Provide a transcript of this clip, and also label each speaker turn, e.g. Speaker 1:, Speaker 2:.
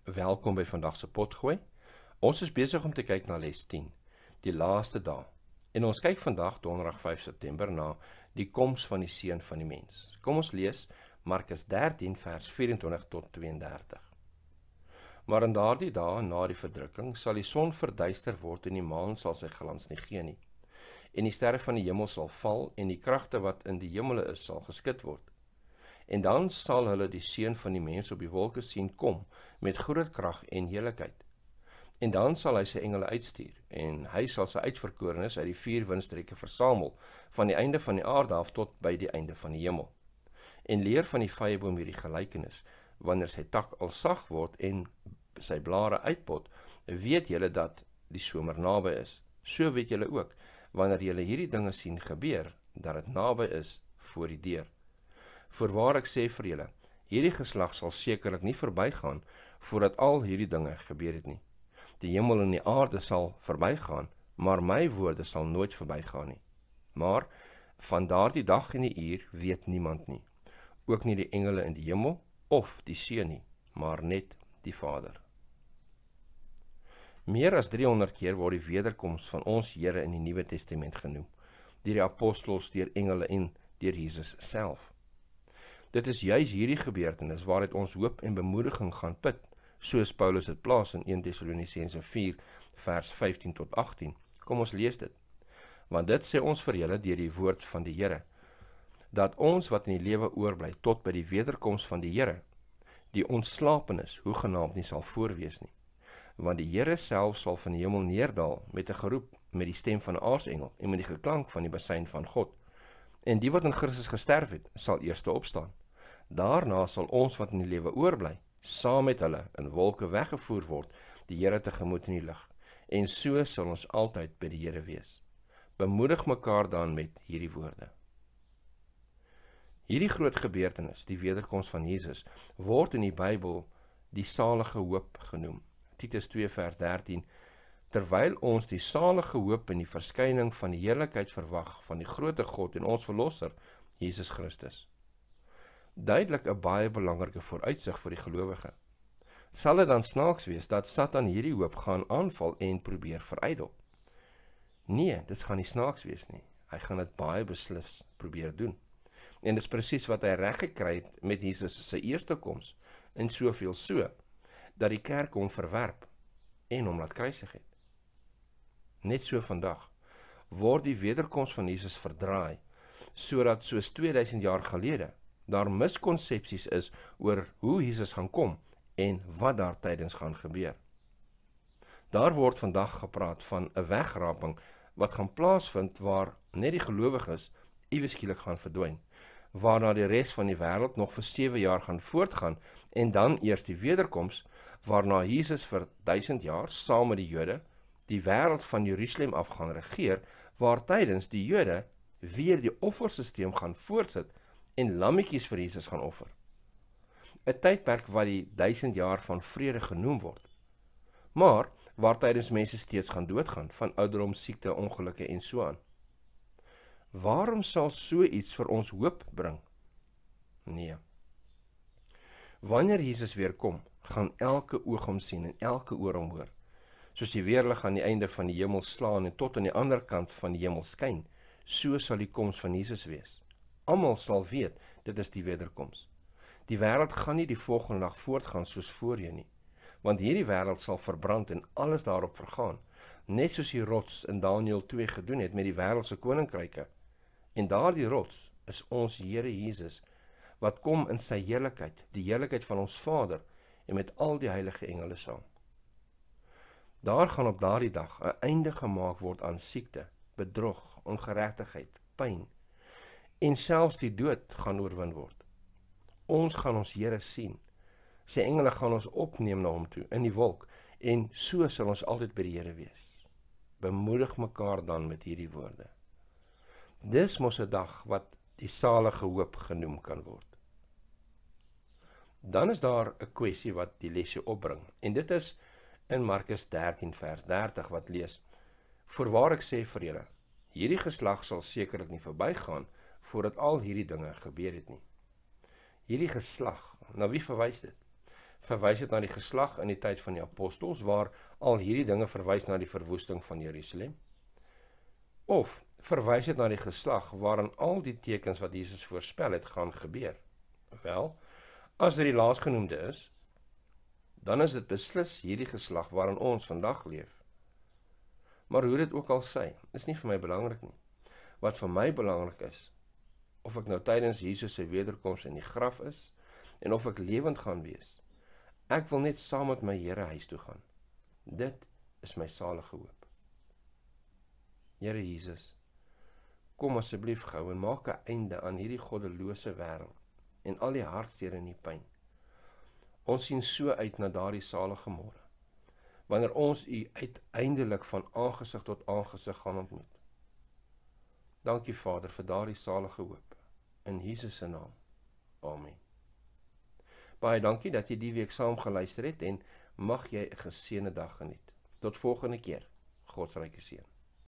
Speaker 1: Welkom by vandag se potgooi. Ons is besig om te kyk na les 10, die laaste dae. En ons kyk vandag, donderdag 5 September, na die koms van die Seun van die Mens. Kom ons lees Markus 13 vers 24 tot 32. Maar in daardie dae na die verdrukking sal die son verduister word en die maan sal sy glans nie gee nie. En die sterre van die hemel sal val en die kragte wat in die hemele is sal geskit word. En dan sal hulle die Seun van die Mens op die wolke sien kom met groot krag en heerlikheid. En dan sal hy sy engele uitstuur en hy sal sy uitverkorenes uit die 4 windstreke versamel van die einde van die aarde af tot by die einde van die hemel. En leer van die vyeboom hierdie gelykenis, wanneer sy tak al sag word en sy blare uitpot, weet julle dat die somer naby is. So weet julle ook, wanneer julle hierdie dinge sien gebeur, dat dit naby is voor die deur. Voorwaar ek sê vir julle, hierdie geslag sal sekerlik nie verbygaan, voordat al hierdie dinge gebeur het nie. Die hemel en die aarde sal verbygaan, maar my woorde sal nooit verbygaan nie. Maar van daardie dag en die uur weet niemand nie, ook nie die engele in die hemel of die Seun nie, maar net die Vader. Meer as 300 keer word die wederkoms van ons Here in die Nuwe Testament genoem, deur die apostels, deur engele en deur Jesus self. Dit is juis hierdie gebeurtenis waaruit ons hoop en bemoediging gaan put, soos Paulus dit plaas in 1 Tessalonisense 4 vers 15 tot 18. Kom ons lees dit. Want dit sê ons vir julle deur die woord van die Here, dat ons wat in die lewe oorbly tot by die wederkoms van die Here, die ontslapenis hoegenaamd nie sal voorwees nie. Want die Here self sal van die hemel neerdal met 'n geroep, met die stem van 'n aartsengel en met die geklank van die bassein van God. En die wat in Christus gesterf het, sal eerste opstaan. Daarna sal ons wat in die lewe oorbly, saam met hulle in wolke weggevoer word, die Here tegemoet in die lug. En so sal ons altyd by die Here wees. Bemoedig mekaar dan met hierdie woorde. Hierdie groot gebeurtenis, die wederkoms van Jesus, word in die Bybel die salige hoop genoem. Titus 2 vers 13, terwyl ons die salige hoop in die verskyning van die heerlikheid verwag van die groote God en ons verlosser, Jesus Christus. Duidelik 'n baie belangrike vooruitsig vir die gelowige. Sal dit dan snaaks wees dat Satan hierdie hoop gaan aanval en probeer verydel? Nee, dit gaan nie snaaks wees nie. Hy gaan dit baie beslis probeer doen. En dis presies wat hy reg gekry het met Jesus se eerste koms, en soveel so, dat die kerk hom verwerp en hom laat kruisig het. Net so vandag word die wederkoms van Jesus verdraai, sodat soos 2000 jaar gelede daar miskonsepsies is oor hoe Jesus gaan kom en wat daar tydens gaan gebeur. Daar word vandag gepraat van 'n wegraping wat gaan plaasvind waar net die gelowiges iewes skielik gaan verdwyn, waarna die res van die wêreld nog vir 7 jaar gaan voortgaan en dan eers die wederkoms waarna Jesus vir 1000 jaar saam met die Jode die wêreld van Jerusalem af gaan regeer, waar tydens die Jode weer die offersisteem gaan voortsit en lammetjies vir Jesus gaan offer. 'n Tydperk wat die 1000 jaar van vrede genoem word, maar waar tydens mense steeds gaan doodgaan van ouderdom, siekte, ongelukke en so aan. Waarom sal so iets vir ons hoop bring? Nee. Wanneer Jesus weer kom, gaan elke oog hom sien en elke oor hom hoor. Soos die weerlig aan die einde van die hemel slaan en tot aan die ander kant van die hemel skyn, so sal die koms van Jesus wees. Almal sal weet, dit is die wederkoms. Die wêreld gaan nie die volgende dag voortgaan soos voorheen nie, want hierdie wêreld sal verbrand en alles daarop vergaan, net soos die rots in Daniël 2 gedoen het met die wêreldse koninkryke. En daardie rots is ons Here Jesus, wat kom in sy heerlikheid, die heerlikheid van ons Vader, en met al die heilige engele saam. Daar gaan op daardie dag 'n einde gemaak word aan siekte, bedrog, ongeregtigheid, pyn, en selfs die dood gaan oorwin word. Ons gaan ons Here sien. Sy engele gaan ons opneem na hom toe in die wolk, en so sal ons altyd by die Here wees. Bemoedig mekaar dan met hierdie woorde. Dis mos 'n dag wat die salige hoop genoem kan word. Dan is daar 'n kwessie wat die lesie opbring, en dit is in Markus 13 vers 30 wat lees: Voorwaar ek sê vir julle, hierdie geslag sal sekerlik nie verbygaan voordat al hierdie dinge gebeur het nie. Hierdie geslag, na wie verwys dit? Verwys dit na die geslag in die tyd van die apostels, waar al hierdie dinge verwys na die verwoesting van Jerusalem? Of verwys dit na die geslag waarin al die tekens wat Jesus voorspel het gaan gebeur? Wel, as dit die laasgenoemde is, dan is dit beslis hierdie geslag waarin ons vandag leef. Maar hoe dit ook al sy, is nie vir my belangrik nie. Wat vir my belangrik is, of ek nou tydens Jesus se wederkoms in die graf is, en of ek lewend gaan wees, ek wil net saam met my Here huis toe gaan. Dit is my salige hoop. Here Jesus, kom asseblief gou en maak 'n einde aan hierdie goddelose wêreld en al die hartseer en die pyn. Ons sien so uit na daardie salige môre, wanneer ons U uiteindelik van aangesig tot aangesig gaan ontmoet. Dankie Vader vir daardie salige hoop. In Jesus se naam. Amen. Baie dankie dat jy die week saam geluister het en mag jy 'n geseënde dag geniet. Tot volgende keer. God se ryke seën.